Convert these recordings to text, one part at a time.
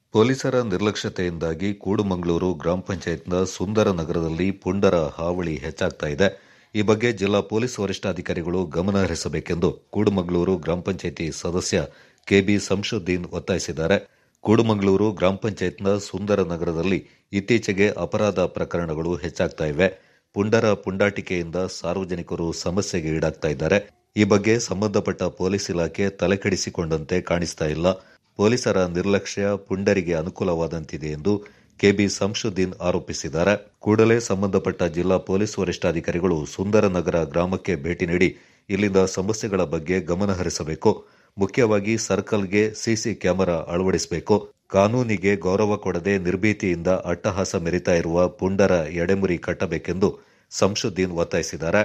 ಪೊಲೀಸರ ನಿರ್ಲಕ್ಷ್ಯತೆಯಿಂದಾಗಿ ಕೂಡುಮಂಗಳೂರು ಗ್ರಾಮ ಪಂಚಾಯತ್ನ ಸುಂದರ ನಗರದಲ್ಲಿ ಪುಂಡರ ಹಾವಳಿ ಹೆಚ್ಚಾಗ್ತಾ ಇದೆ. ಈ ಬಗ್ಗೆ ಜಿಲ್ಲಾ ಪೊಲೀಸ್ ವರಿಷ್ಠಾಧಿಕಾರಿಗಳು ಗಮನ ಹರಿಸಬೇಕೆಂದು ಕೂಡುಮಂಗಳೂರು ಗ್ರಾಮ ಪಂಚಾಯಿತಿ ಸದಸ್ಯ ಕೆಬಿ ಸಂಶುದ್ದೀನ್ ಒತ್ತಾಯಿಸಿದ್ದಾರೆ. ಕೂಡುಮಂಗಳೂರು ಗ್ರಾಮ ಪಂಚಾಯತ್ನ ಸುಂದರ ನಗರದಲ್ಲಿ ಇತ್ತೀಚೆಗೆ ಅಪರಾಧ ಪ್ರಕರಣಗಳು ಹೆಚ್ಚಾಗ್ತಾ ಇವೆ. ಪುಂಡರ ಪುಂಡಾಟಿಕೆಯಿಂದ ಸಾರ್ವಜನಿಕರು ಸಮಸ್ಯೆಗೆ ಈಡಾಗ್ತಾ ಇದ್ದಾರೆ. ಈ ಬಗ್ಗೆ ಸಂಬಂಧಪಟ್ಟ ಪೊಲೀಸ್ ಇಲಾಖೆ ತಲೆಕೆಡಿಸಿಕೊಂಡಂತೆ ಕಾಣಿಸ್ತಾ ಇಲ್ಲ. ಪೊಲೀಸರ ನಿರ್ಲಕ್ಷ್ಯ ಪುಂಡರಿಗೆ ಅನುಕೂಲವಾದಂತಿದೆ ಎಂದು ಕೆಬಿ ಸಂಶುದ್ದೀನ್ ಆರೋಪಿಸಿದ್ದಾರೆ. ಕೂಡಲೇ ಸಂಬಂಧಪಟ್ಟ ಜಿಲ್ಲಾ ಪೊಲೀಸ್ ವರಿಷ್ಠಾಧಿಕಾರಿಗಳು ಸುಂದರ ನಗರ ಗ್ರಾಮಕ್ಕೆ ಭೇಟಿ ನೀಡಿ ಇಲ್ಲಿಂದ ಸಮಸ್ಯೆಗಳ ಬಗ್ಗೆ ಗಮನ ಹರಿಸಬೇಕು. ಮುಖ್ಯವಾಗಿ ಸರ್ಕಲ್ಗೆ ಸಿಸಿ ಕ್ಯಾಮೆರಾ ಅಳವಡಿಸಬೇಕು. ಕಾನೂನಿಗೆ ಗೌರವ ಕೊಡದೆ ನಿರ್ಭೀತಿಯಿಂದ ಅಟ್ಟಹಾಸ ಮೆರಿತಾ ಇರುವ ಪುಂಡರ ಎಡೆಮುರಿ ಕಟ್ಟಬೇಕೆಂದು ಸಂಶುದ್ದೀನ್ ಒತ್ತಾಯಿಸಿದ್ದಾರೆ.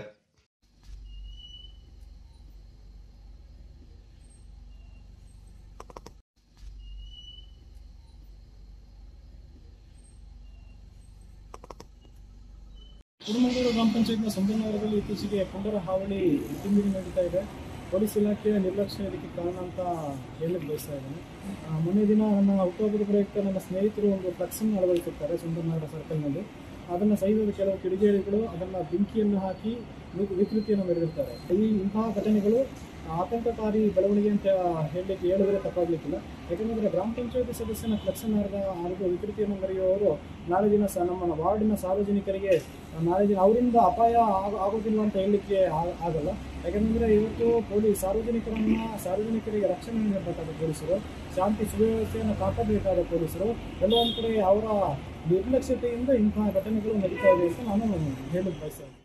ಕೂಡುಮಂಗಳೂರು ಗ್ರಾಮ ಪಂಚಾಯತ್ನ ಸುಂದರ ನಗರದಲ್ಲಿ ಇತ್ತೀಚೆಗೆ ಪುಂಡರ ಹಾವಳಿ ತಿಂದಿರಿ ನಡೀತಾ ಇದೆ. ಪೊಲೀಸ್ ಇಲಾಖೆಯ ನಿರ್ಲಕ್ಷ್ಯ ಇದಕ್ಕೆ ಕಾರಣ ಅಂತ ಹೇಳಕ್ಕೆ ಬಯಸ್ತಾ ಇದ್ದೇನೆ. ಮೊನ್ನೆ ದಿನ ನನ್ನ ಹುಟ್ಟುಹಬ್ಬದ ಪ್ರಯುಕ್ತ ನನ್ನ ಸ್ನೇಹಿತರು ಒಂದು ಫ್ಲೆಕ್ಸನ್ನು ಅಳವಡಿಸುತ್ತಾರೆ ಸುಂದರ ನಗರ ಸರ್ಕಲ್ನಲ್ಲಿ. ಅದನ್ನು ಸಹಿಸಿದ ಕೆಲವು ಕಿಡಿಗೇಡಿಗಳು ಅದನ್ನು ಬೆಂಕಿಯನ್ನು ಹಾಕಿ ವಿಕೃತಿಯನ್ನು ಮೆರೆದಿರ್ತಾರೆ. ಇಂತಹ ಘಟನೆಗಳು ಆತಂಕಕಾರಿ ಬೆಳವಣಿಗೆ ಅಂತ ಹೇಳಿದ್ರೆ ತಪ್ಪಾಗಲಿಕ್ಕಿಲ್ಲ. ಯಾಕೆಂದರೆ ಗ್ರಾಮ ಪಂಚಾಯತಿ ಸದಸ್ಯನ ಫ್ಲೆಕ್ಸನ್ನು ಹರಿದು ವಿಕೃತಿಯನ್ನು ಮೆರೆಯುವವರು ನಾಳೆ ದಿನ ನಮ್ಮ ವಾರ್ಡಿನ ಸಾರ್ವಜನಿಕರಿಗೆ ನಾಳೆ ದಿನ ಅವರಿಂದ ಅಪಾಯ ಆಗೋದಿಲ್ಲ ಅಂತ ಹೇಳಲಿಕ್ಕೆ ಆಗಲ್ಲ. ಯಾಕೆಂದರೆ ಇವತ್ತು ಸಾರ್ವಜನಿಕರಿಗೆ ರಕ್ಷಣೆ ನೀಡಬೇಕಾದ ಪೊಲೀಸರು, ಶಾಂತಿ ಸುವ್ಯವಸ್ಥೆಯನ್ನು ಕಾಪಾಡಬೇಕಾದ ಪೊಲೀಸರು ಕೆಲವೊಂದು ಕಡೆ ಅವರ ನಿರ್ಲಕ್ಷ್ಯತೆಯಿಂದ ಇಂತಹ ಘಟನೆಗಳು ನಡೀತಾ ಇದೆ ಅಂತ ನಾನು ಹೇಳಲು ಬಯಸ್ತೇನೆ.